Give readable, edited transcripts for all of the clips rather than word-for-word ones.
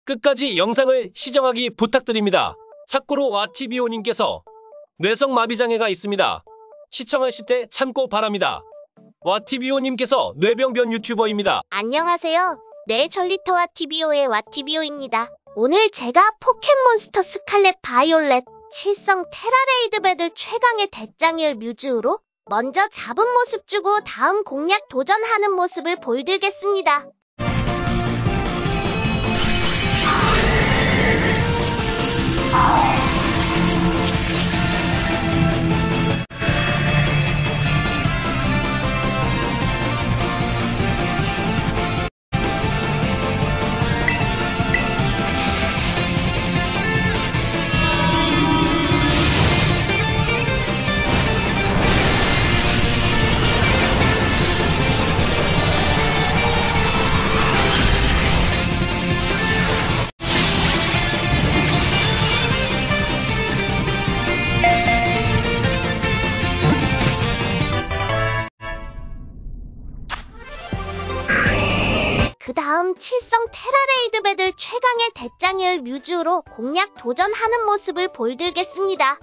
끝까지 영상을 시청하기 부탁드립니다. 참고로 와티비오님께서 뇌성마비장애가 있습니다. 시청하실 때 참고 바랍니다. 와티비오님께서 뇌병변 유튜버입니다. 안녕하세요. 네, 전리터와 TVO의 와티비오입니다. 오늘 제가 포켓몬스터 스칼렛 바이올렛 7성 테라레이드 배들 최강의 대장일 뮤즈로 먼저 잡은 모습 주고 다음 공략 도전하는 모습을 보여드리겠습니다. 그 다음 7성 테라레이드 배들 최강의 대장일 뮤즈로 공략 도전하는 모습을 보여드리겠습니다.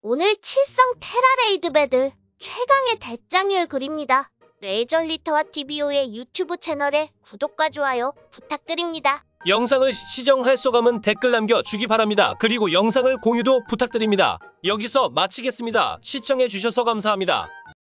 오늘 칠성 테라레이드 배들 최강의 대장일 그립니다. 레이저리터와 TVO의 유튜브 채널에 구독과 좋아요 부탁드립니다. 영상을 시청할 소감은 댓글 남겨주기 바랍니다. 그리고 영상을 공유도 부탁드립니다. 여기서 마치겠습니다. 시청해주셔서 감사합니다.